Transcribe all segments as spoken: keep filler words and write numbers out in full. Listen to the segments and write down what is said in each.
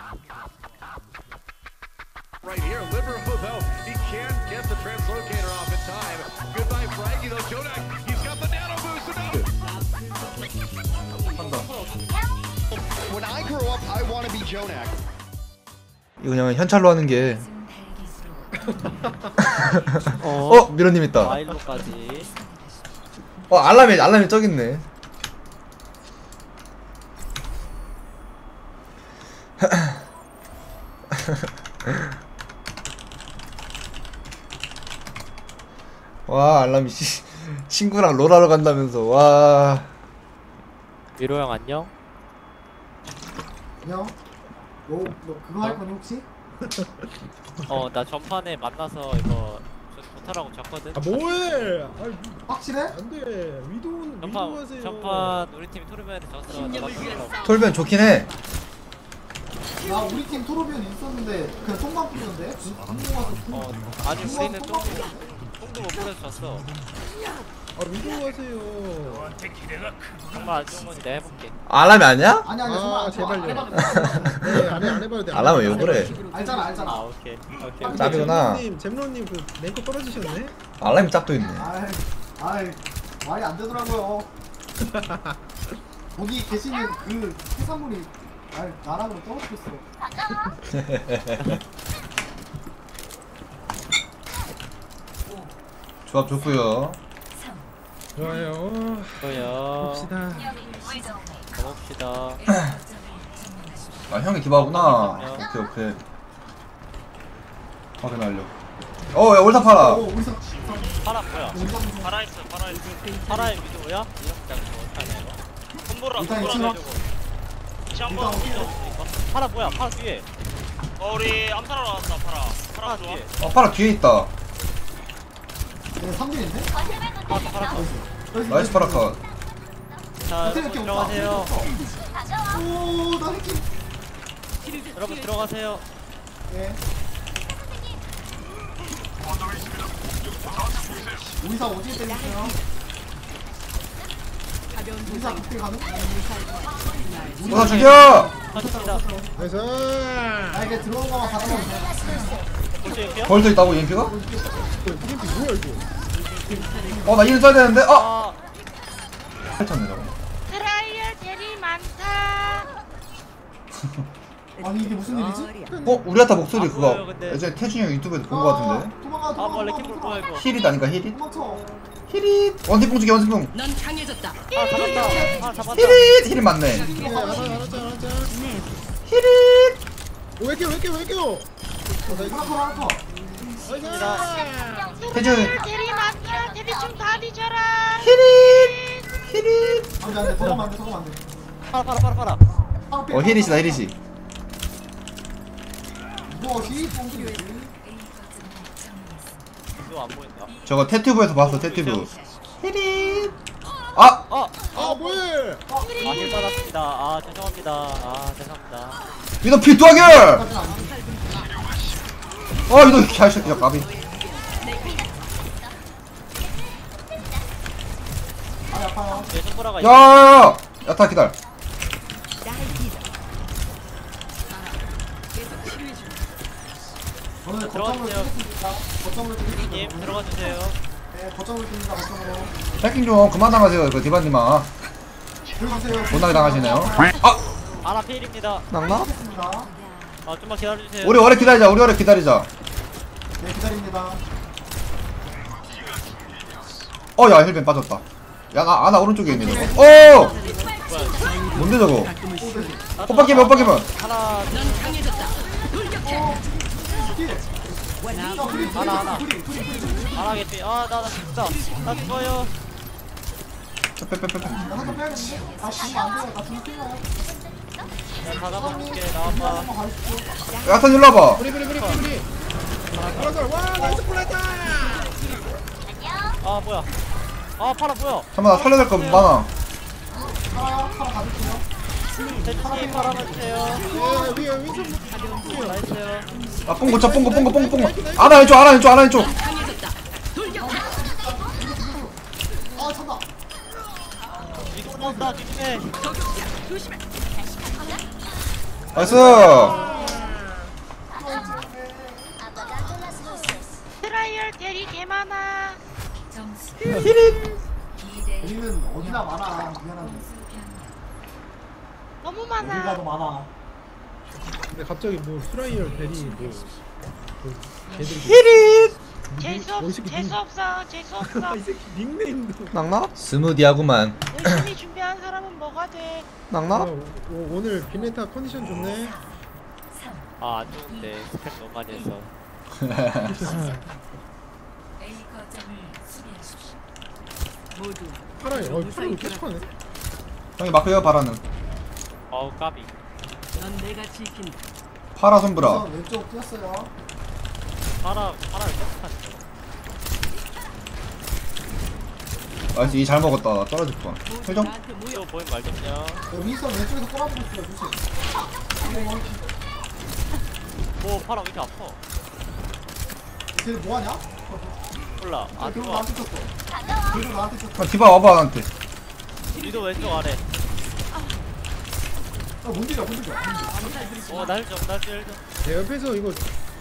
Right here, Liverpool though, he can't get the translocator off in time. Goodbye, Frankie though. Jonak, he's got the nano boost enough. When I grow up, I want to be Jonak. 이거 그냥 현찰로 하는 게. 어, 어 미로님 있다. 마일로까지. 어 알람이 알람이 저기 있네. 와 알람이 씨, 친구랑 롤하러 간다면서 와. 미로 형 안녕. 형? 너, 너 그거 할 거니 혹시? 어 나 전판에 만나서 이거 못하라고 졌거든. 아 뭐해? 아이 확실해? 안돼. 위도우 전판 위도우 하세요. 전판 우리 팀이 토르면한테 졌어. 내가 졌어. 톨변 좋긴 해. 나 우리 팀 토로비언 있었는데 그냥 똥만 뿌렸는데? 궁금 와서 어 아니 우리는 똥 똥도 못 보내서 졌어. 아 위도우 하세요. 정말 안 좋은 건지 내가 해볼게. 알람이 아니야? 아니 아니 아, 정말 안 좋아. 제발요. 안 해봐도 돼. 네, 안 해, 안 해봐도 돼. 알람은 왜 그래? 알잖아 아 알잖아. 오케이 오케이. 아, 짭이구나. 잼로님, 잼로님 그 랭크 떨어지셨네. 알람이 짝도 있네. 아이 아이 말이 안 되더라고요. 거기 계시는 그 해산물이 날 나락으로 떨어뜨렸어. 조합 좋고요. 좋아요. 좋아요. 봅시다. 가봅시다. 아 형이 디바구나. 오케이 오케이. 확인 완료. 어야 올타 팔아. 어 어디서 파라 뭐야? 어디서 살아있어, 살아있어. 파라의 미도야? 이렇게 못하네 이거. 손보라, 일단 손보라 이층 해주고. 다시 한 번. 파라 뭐야? 파라 뒤에. 어, 우리 암살하러 나왔다, 파라. 파라 파라 좋아. 뒤에. 어 파라 뒤에 있다. 네, 삼 대인데? 파라 파라 컷. 나이스 파라 컷. 자 여러분 들어가세요. 오나 해킹. 여러분 들어가세요. 예. 우리사 오지게 때리세요. 우리사 그때 가는? 오사 죽여. 가십니다. 나이스. 아 이게 들어온 거만 받아보면 돼. 볼수 있게요? 벌써 있다고 이엠피가? 이게 뭐야 이거? 어나 이름 써야 되는데. 어. 아 팔쳤네 저거. 트라이얼들이 많다. 아니 이게 무슨 일이지? 어 우리한테 목소리 아, 그거 보여요, 근데. 예전에 태준이 형 유튜브에서 본 거 같은데. 도망가 아 도망가 원래 도망가, 킥볼 도망가. 뭐야 이거? 힐이다니까 힐이. 도망쳐. 힐이. 원팀뽕 죽여 원팀뽕. 넌 강해졌다. 아 잡았다. 아 잡았다. 힐이. 힐이 맞네. 네, 알았어, 알았어, 알았어. 힐이. 왜 이렇게 왜 이렇게 왜 이렇게? 어, 하나 더 하나 더. 나이스. 태준. 들이 많다. 들이 좀 다 뒤져라. 힐이. 힐이. 안돼 안돼 더 가면 안돼 더 가면 안돼. 파라 파라 파라 파라. 어 힐이시다 힐이시. 무엇이 뽕들이지? 이거 안 보인다. 저거 태튜브에서 봤어 태튜브. 힐이. 아. 어. 아 뭐해? 아힐 받았습니다. 아 죄송합니다. 아 죄송합니다. 이거 비투하결. 어 이거 개새끼야 까비. 아 아파요. 내 손보라가 야야야. 야타 기다려. 저는 들어가주세요. 거점을 쓰겠습니다. 거점을 님 쓰겠습니다. 들어가 주세요. 네 거점을 씁니다 거점으로. 해킹 좀 그만 당하세요 이거 디바님아. 들어가세요. 못나게 당하시네요. 아. 아나 필입니다. 낙나? 하겠습니다. 아 좀만 기다려주세요. 우리 오래 기다리자 우리 오래 기다리자. 네 기다립니다. 어야 힐벤 빠졌다. 야나 아나 오른쪽에 있네 저거. 어. 뭔데 저거? 호박기면 호박기면. 하나 넌 강해졌다. 뒤에. 자 프리 프리 하나, 하나. 프리 프리 프리. 안 하겠지. 아나나 죽다. 나 죽어요. 빼빼빼빼. 나한 번 빼야겠는데? 아 죽으면 안 돼요. 나 죽을 때가요. 내가 다 잡아줄게. 나와봐. 한번 가주십시오. 야탄 일로 와봐. 뿌리 뿌리 뿌리 뿌리. 알았어. 와 나이스 플레이다. 아 뭐야? 아 파라 뭐야? 잠깐만 나 살려야 될 거 많아. 하나 하나 가줄게요. 대충님 파라만 주세요. 예 위에 윈선. 나이스요. 아 뽕고 차 뽕고 뽕고 뽕고 뽕고. 아나 왼쪽 아나 왼쪽 아나 왼쪽. 강해졌다. 돌격. 아 참다. 이거 나온다 뒤집에. 나이스. 개 많아. 우리는 어디나 많아. 미안한데. 너무 어디가 많아. 더 많아. 근데 갑자기 뭐 프라이어 베리 뭐, 뭐 걔들이 히릿 재수 없, 어, 이 새끼 재수 닉- 없어. 재수 없어. 이 새끼 닉네임도 낙나? 스무디하구만. 열심히 준비한 사람은 뭐가 돼? 낙나? 어, 오, 오늘 비네타 컨디션 좋네. 아, 안 좋은데. 스펙 너무 많이 했어. 모두 파라이 어 파라이 계속 하네. 형이 마크요 바라는. 어우, 까비. 넌 내가 지킨다. 파라 손브라. 우선 왼쪽 뛰었어요. 파라, 파라를 계속 하네. 나이스 이 잘 먹었다. 나 떨어질 뻔. 회전? 나한테 모여. 또 보임 말좀요. 야, 윈선 왼쪽에서 꼬라보고 있어요. 조심. 이거 오, 파라 왜 이렇게 아파? 쟤 뭐하냐? 몰라. 아, 그리고 들어와. 나한테 쳤어. 그리고 나한테 쳤어. 아, 디바 와봐 나한테. 위도 왼쪽 아래. 아, 못 이겨, 못 이겨. 어, 날 좀, 날 좀, 좀. 내 옆에서 이거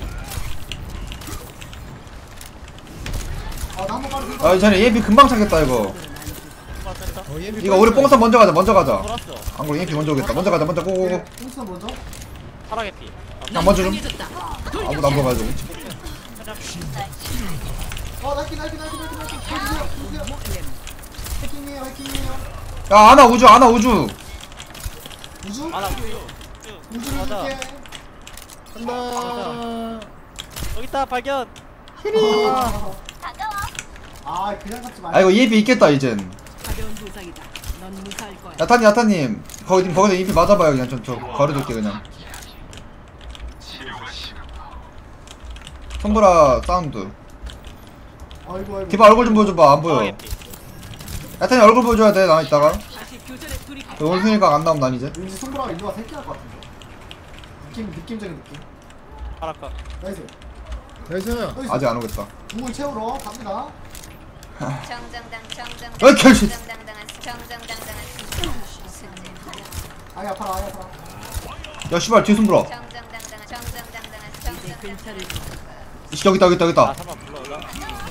아, 나 한번 빨리 아 쟤네 예비 금방 차겠다 이거. 정말 뺀다. 어 얘 이거 우리 뽕선 먼저 가자 먼저 가자. 돌았어. 안그래 예비 먼저 오겠다. 먼저 가자 먼저 고고고. 윈선 먼저. 파라 개피. 그냥 먼저 좀. 강해졌다. 아무도 안 보가지고. 어, 나이키, 나이키, 나이키, 나이키, 나이키. 해주세요, 해주세요. 해킹이에요, 해킹이에요. 야 아나 우주 아나 우주. 우주? 아, 나 우주. 우주를 맞아. 이렇게. 간다. 여기 있다, 발견. 아, 그냥 잡지 말고. 아 이거 예비 있겠다 이젠. 가벼운 부상이다. 넌 무사할 거야. 야타님 야타님 거기 거기서 예비 맞아봐요 그냥 저, 저 거려둘게 그냥. 손보라 사운드. 아이고, 아이고. 디바 얼굴 좀 보여줘봐 안 파라 보여. 개피. 야타님 얼굴 보여줘야 돼 나 이따가. 다시 교전에 둘이 올스니까 안 나오면 난 이제. 왠지 손보라가 인도가 새끼할 것 같은데. 느낌, 느낌적인 느낌. 파라 컷. 나이스. 나이스. 나이스. 아직 안 오겠다. 궁을 채우러 갑니다. 정정당 정정 어이, 결실. 정정당한 정정당당한 아야, 아파라, 아야, 아파라. 야 씨발 뒤에 손보라. 정정당당한 정정당당한 정정당 괜찮을 거야. 이씨 여기 있다 여기 있다 여기 아, 있다. 잠깐 불러오자.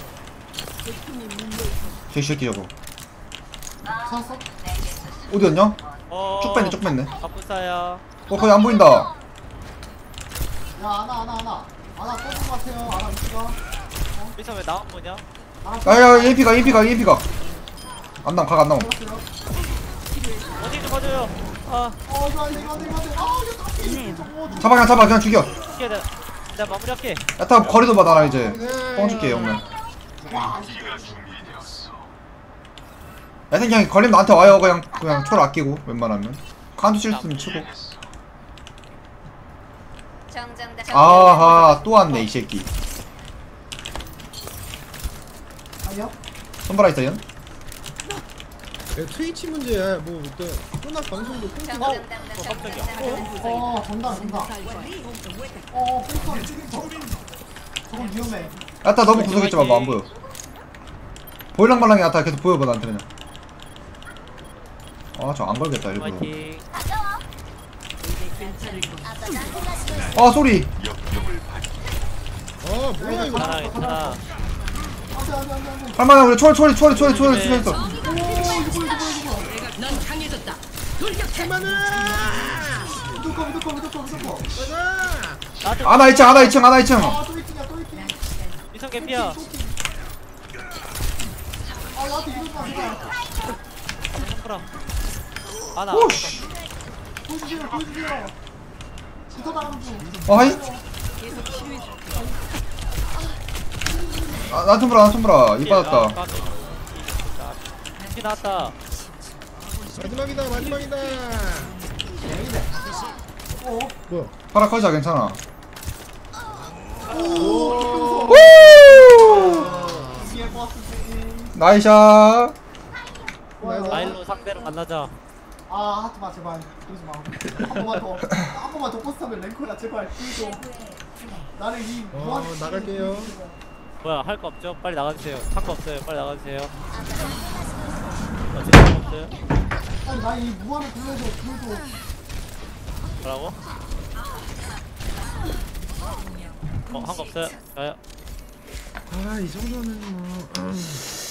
저 새끼 저거. 찾았어? 어디였냐? 어. 쭉 뺐네 쭉 뺐네. 갑분싸야. 어 거기 안 보인다. 야, 아나, 아나, 아나. 아나 떠는 것 같아요. 아나 위치가. 여기서 왜 나만 보냐? 아나 야야 예피가 예피가 예피가. 안 나옴 각 안 나옴. 떠났어요. 어디 좀 봐줘요. 아, 어, 이거 안 돼, 이거 안 돼, 이거 안 돼. 아, 이거 다 삐. 저거. 잡아 그냥 잡아 그냥 죽여. 이게 내가, 내가 마무리할게. 야타 거리도 봐 나랑 이제. 뻥 줄게 형님. 야타 그냥 걸리면 나한테 와요 그냥 그냥 초를 아끼고 웬만하면. 칸도 칠 수는 치고. 정정당 아하 또 왔네 이 새끼. 아니요? 손보라 있어 연? 야, 트위치 문제야. 뭐 일단 혼합 방송도 끊기고. 정정당당 정정당한 어, 전다, 전다. 무사할 거야. 어, 뽕선 찌릿터. 저건 위험해. 야타 너무 구석있지 마봐 안 보여. 보일랑말랑이 야타 계속 보여봐 나한테 그냥. 아 저 안 걸겠다 일부러. 화이팅. 이제 괜찮을 거야. 아 소리. 아 뭐야 이거. 괜찮아, 괜찮아. 안 돼, 안 돼, 안 돼, 안 돼. 할만해 우리 초월 초월 초월 초월 초월 치면서. 넌 강해졌다. 돌격. 무조건, 무조건, 무조건, 무조건. 나한테 아나 이 층 아나 이 층 아나 이 층. 아, 또 있기냐, 또 있기. 미성 개피야. 아, 나한테 이러지 마, 제발. 손보라. 아나. 오씨. 보여주세요, 보여주세요. 붙어 나가는 중. 어 하이. 아 나한테 나한테 보라 이 빠졌다. 피 나왔다. 마지막이다 마지막이다. 어, 뭐야? 파라 커지자 괜찮아. 오, 우! 이게 버스. 나이샷. 라일로 상대로 만나자. 아, 하지 마, 제발. 그러지 마. 한 번만 더. 한 번만 더 포스하면 랭커야, 제발. 그래도 나를 이 어 무한 나갈게요. 뭐야, 할 거 없죠? 빨리 나가주세요. 할 거 없어요. 빨리 나가주세요. 어쨌든 할거 없어요. 아니, 나이 무한을 불러줘. 그래도 뭐라고? 어, 한 거 없어요. 가요. 아 이 정도는 뭐 음.